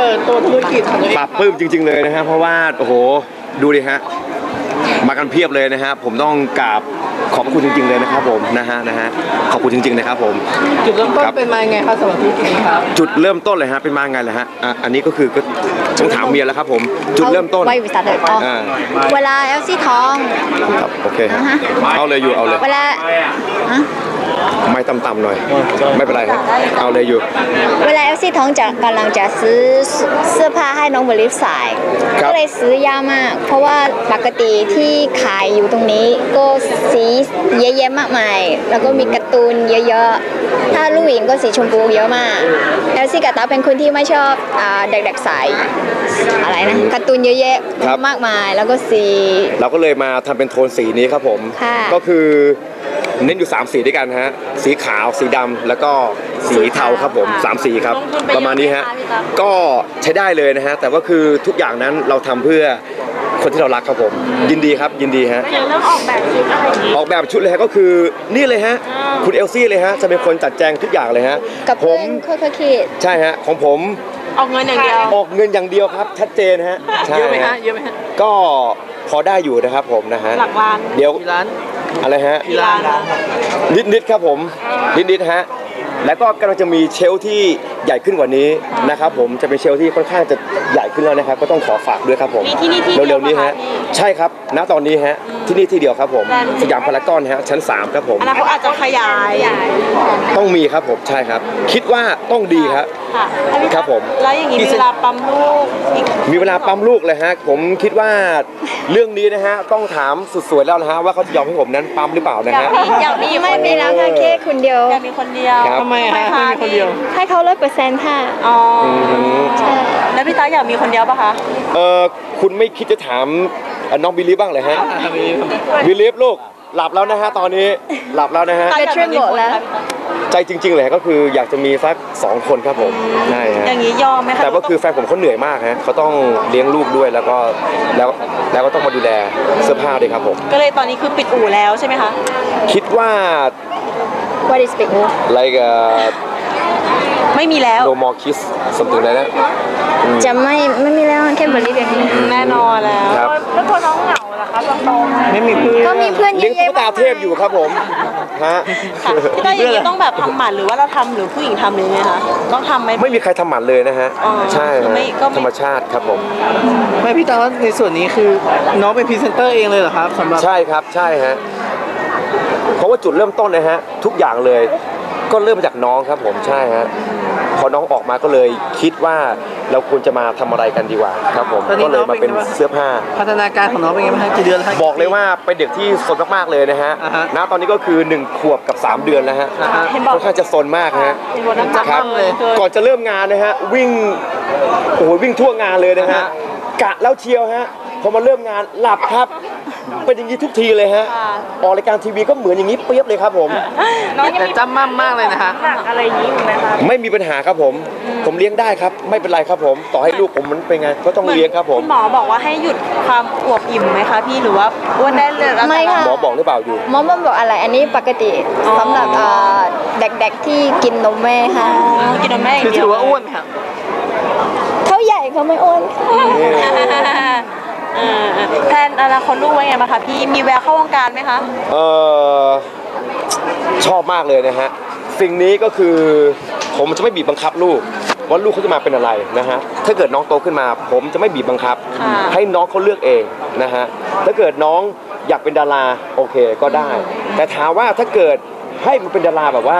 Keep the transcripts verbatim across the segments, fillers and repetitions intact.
เปิดตัวธุรกิจของตัวเองปรับปลื้มจริงๆเลยนะฮะเพราะว่าโอ้โหดูดิฮะมากันเพียบเลยนะฮะผมต้องกราบขอบคุณจริงๆเลยนะครับผมนะฮะนะฮะขอบคุณจริงๆนะครับผมจุดเริ่มต้นเป็นมาไงครับสำหรับธุรกิจนี้ครับจุดเริ่มต้นเลยฮะเป็นมาไงเลยฮะอ่ะอันนี้ก็คือก็ต้องถามเมียแล้วครับผมจุดเริ่มต้นเวลาเอลซี่ท้องครับโอเคเอาเลยอยู่เอาเลยเวลาไม่ต่ำๆหน่อยไม่เป็นไรครับเอาเลยอยู่เวลาเอลซี่ท้องจะกำลังจะซื้อเสื้อผ้าให้น้องบริฟใส่ก็เลยซื้อยากมากเพราะว่าปกติที่ขายอยู่ตรงนี้ก็สีเยอะแยะมากมายแล้วก็มีการ์ตูนเยอะๆถ้าลูกหญิงก็สีชมพูเยอะมากเอลซี่กับตาเป็นคนที่ไม่ชอบเด็กๆใส่อะไรนะการ์ตูนเยอะแยะมากมายแล้วก็สีเราก็เลยมาทำเป็นโทนสีนี้ครับผมก็คือเน้นอยู่สามสีด้วยกันฮะสีขาวสีดำแล้วก็สีเทาครับผมสามสีครับประมาณนี้ฮะก็ใช้ได้เลยนะฮะแต่ว่าคือทุกอย่างนั้นเราทำเพื่อคนที่เรารักครับผมยินดีครับยินดีฮะเรื่องออกแบบชุดอะไรออกแบบชุดเลยฮะก็คือนี่เลยฮะคุณเอลซี่เลยฮะจะเป็นคนจัดแจงทุกอย่างเลยฮะกับผมค่อยๆคิดใช่ฮะของผมออกเงินอย่างเดียวออกเงินอย่างเดียวครับชัดเจนฮะเยอะไหมฮะเยอะไหมฮะก็พอได้อยู่นะครับผมนะฮะหลักล้านเดี๋ยวล้านอะไรฮะล้านนิดนิดครับผมนิดนิดฮะแล้วก็กำลังจะมีเชลที่ใหญ่ขึ้นกว่านี้นะครับผมจะเป็นเชลที่ค่อนข้างจะใหญ่ขึ้นแล้วนะครับก็ต้องขอฝากด้วยครับผมเร็วๆนี้ฮะใช่ครับณตอนนี้ฮะที่นี่ที่เดียวครับผมสยามพารากอนฮะชั้นสามครับผมอนาคตอาจจะขยายต้องมีครับผมใช่ครับคิดว่าต้องดีครับครับผมแล้วอย่างนี้มีเวลาปั๊มลูกมีเวลาปั๊มลูกเลยฮะผมคิดว่าเรื่องนี้นะฮะต้องถามสุดสวยแล้วนะฮะว่าเขาจะยอมให้ผมนั้นปั๊มหรือเปล่านะฮะอย่างนี้ไม่มีแล้วค่ะแค่คนเดียวอยากมีคนเดียวทำไมฮะไม่มีคนเดียวให้เขาร้อยเปอร์เซ็นต์ค่ะอ๋อแล้วพี่ตาอยากมีคนเดียวป่ะคะเออคุณไม่คิดจะถามน้องบิลลี่บ้างเลยฮะบิลลี่ลูกหลับแล้วนะฮะตอนนี้หลับแล้วนะฮะไปช่วยบอกแล้วใจจริงๆเลยก็คืออยากจะมีสักสองคนครับผมใช่ฮะอย่างนี้ยอมไหมคะแต่ก็คือแฟนผมเขาเหนื่อยมากฮะเขาต้องเลี้ยงลูกด้วยแล้วก็แล้วแล้วก็ต้องมาดูแลเสื้อผ้าด้วยครับผมก็เลยตอนนี้คือปิดอู่แล้วใช่ไหมคะคิดว่า What is big like ไม่มีแล้ว no more kiss something like that จะไม่ไม่มีแล้วแค่บริเวณแน่นอนแล้วแล้วตัวน้องเหงาล่ะคะตอนๆไม่มีเพื่อนก็มีเพื่อนเยอะๆเลี้ยงตุ๊กตาเทพอยู่ครับผมฮะพี่ได้อย่างนี้ต้องแบบทำหมันหรือว่าเราทำหรือผู้หญิงทำหรือไงคะต้องทำไหมไม่มีใครทำหมันเลยนะฮะใช่ธรรมชาติครับผมไม่พี่ตาในส่วนนี้คือน้องเป็นพรีเซนเตอร์เองเลยเหรอครับสำหรับใช่ครับใช่ฮะเพราะว่าจุดเริ่มต้นนะฮะทุกอย่างเลยก็เริ่มมาจากน้องครับผมใช่ฮะพอน้องออกมาก็เลยคิดว่าเราควรจะมาทำอะไรกันดีกว่าครับผมก็เลยมาเป็นเสื้อผ้าพัฒนาการของน้องเป็นไงบ้างกี่เดือนแล้วบอกเลยว่าเป็นเด็กที่ซนมากๆเลยนะฮะณตอนนี้ก็คือหนึ่งขวบกับสามเดือนแล้วฮะค่อนข้างจะซนมากฮะครับก่อนจะเริ่มงานนะฮะวิ่งโอ้โหวิ่งทั่วงานเลยนะฮะกะแล้วเชียวฮะพอมาเริ่มงานหลับครับเป็นอย่างนี้ทุกทีเลยฮะออกรายการทีวีก็เหมือนอย่างนี้เปียบเลยครับผมแต่จำมั่มมากเลยนะฮะอะไรอย่างนี้ไหมคะไม่มีปัญหาครับผมผมเลี้ยงได้ครับไม่เป็นไรครับผมต่อให้ลูกผมมันเป็นไงก็ต้องเลี้ยงครับผมหมอบอกว่าให้หยุดความอวบอิ่มไหมคะพี่หรือว่าอ้วนได้เลยไม่ค่ะหมอบอกหรือเปล่าอยู่หมอไม่บอกอะไรอันนี้ปกติสำหรับเด็กๆที่กินนมแม่ค่ะกินนมแม่คือถือว่าอ้วนไหมครับเขาใหญ่เขาไม่อ้วนแทนอนาคตลูกไว้ไงบ้างคะพี่มีแววเข้าวงการไหมคะเออชอบมากเลยนะฮะสิ่งนี้ก็คือผมจะไม่บีบบังคับลูกว่าลูกเขาจะมาเป็นอะไรนะฮะถ้าเกิดน้องโตขึ้นมาผมจะไม่บีบบังคับให้น้องเขาเลือกเองนะฮะถ้าเกิดน้องอยากเป็นดาราโอเคก็ได้แต่ถามว่าถ้าเกิดให้มันเป็นดาราแบบว่า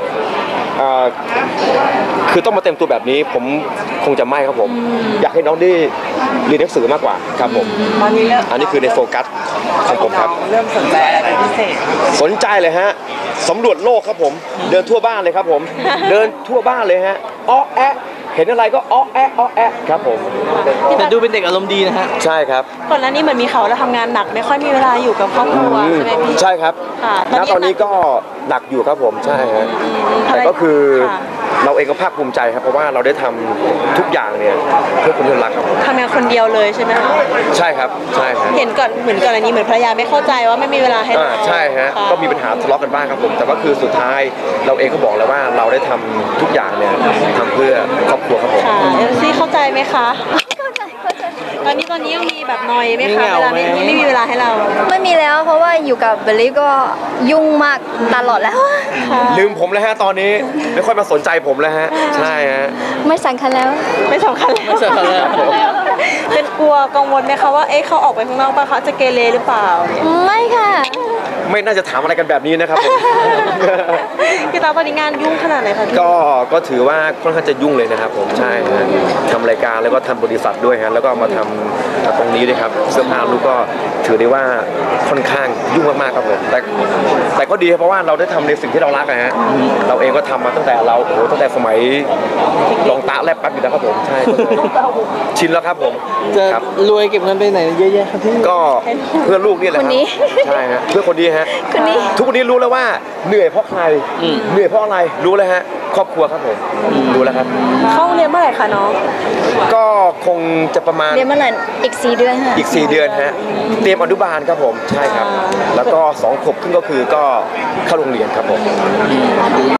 คือต้องมาเต็มตัวแบบนี้ผมคงจะไม่ครับผมอยากให้น้องได้เรียนหนังสือมากกว่าครับผมอันนี้คือในโฟกัสของผมครับเริ่มสนใจอะไรพิเศษสนใจเลยฮะสำรวจโลกครับผมเดินทั่วบ้านเลยครับผมเดินทั่วบ้านเลยฮะอ้อแอะเห็นอะไรก็อ้อแอะอ้อแอะครับผมแต่ดูเป็นเด็กอารมณ์ดีนะฮะใช่ครับก่อนหน้านี้เหมือนมีเขาแล้วทำงานหนักไม่ค่อยมีเวลาอยู่กับครอบครัวใช่ไหมพี่ใช่ครับณตอนนี้ก็หนักอยู่ครับผมใช่ฮะแต่ก็คือเราเองก็ภาคภูมิใจครับเพราะว่าเราได้ทำทุกอย่างเนี่ยเพื่อคนที่รักครับทำงานคนเดียวเลยใช่ไหมคะใช่ครับใช่ครับเห็นก่อนเหมือนก่อนอันนี้เหมือนภรรยาไม่เข้าใจว่าไม่มีเวลาให้เราใช่ฮะก็มีปัญหาทะเลาะกันบ้างครับผมแต่ว่าคือสุดท้ายเราเองก็บอกแล้วว่าเราได้ทำทุกอย่างเนี่ยทำเพื่อครอบครัวครับผมค่ะเอลซี่เข้าใจไหมไหมคะตอนนี้ตอนนี้ยังมีแบบนอยไหมคะเวลาไม่ไม่มีเวลาให้เราไม่มีแล้วเพราะว่าอยู่กับเบลลี่ก็ยุ่งมากตลอดแล้วลืมผมแล้วฮะตอนนี้ไม่ค่อยมาสนใจผมแล้วฮะใช่ฮะไม่สำคัญแล้วไม่สำคัญแล้วไม่สำคัญแล้วเป็นกลัวกังวลไหมคะว่าเอ๊ะเขาออกไปข้างนอกป่ะเขาจะเกเรหรือเปล่าเนี่ยไม่ค่ะไม่น่าจะถามอะไรกันแบบนี้นะครับผมพี่ตาตอนนี้งานยุ่งขนาดไหนคะพี่ก็ก็ถือว่าค่อนข้างจะยุ่งเลยนะครับผมใช่ฮะทำรายการแล้วก็ทำบริษัทด้วยฮะแล้วก็มาทำตรงนี้ด้วยครับเสื้อผ้าลูกก็ถือได้ว่าค่อนข้างยุ่งมากๆครับผมแต่แต่ก็ดีครับเพราะว่าเราได้ทำในสิ่งที่เรารักนะฮะเราเองก็ทำมาตั้งแต่เราโอ้โหตั้งแต่สมัยลองตาแลบแป๊บอยู่แล้วครับผมใช่ชินแล้วครับผมจะครับรวยเก็บเงินไปไหนเยอะแยะครับพี่ก็เพื่อลูกนี่แหละคครันบนี้ใช่ฮะเพื่อคนนี้ฮะคนนี้ทุกวันนี้รู้แล้วว่าเหนื่อยเพราะใครเหนื่อยเพราะอะไรรู้แล้วฮะครอบครัวครับผมรู้แล้วครับเข้าเรียนเมื่อไหร่คะน้องก็คงจะประมาณเรียนเมื่อไหร่อีกสี่เดือนค่ะอีกสี่เดือนฮะเตรียมอนุบาลครับผมใช่ครับ แล้วก็สองขวบครึ่งก็คือก็เข้าโรงเรียนครับผม